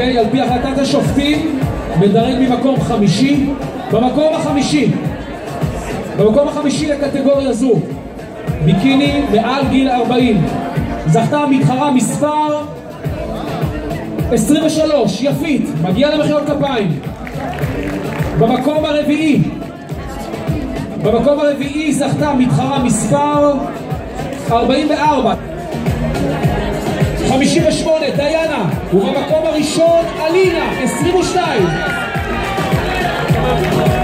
אוקיי? על פי החלטת השופטים, מדרג ממקום חמישי. במקום החמישי לקטגוריה זו, ביקיני מעל גיל 40. זכתה מתחרה מספר 23, יפית, מגיעה למחיאות כפיים. במקום הרביעי זכתה מתחרה מספר 44, 58, דיינה. ובמקום הראשון אלינה, 22.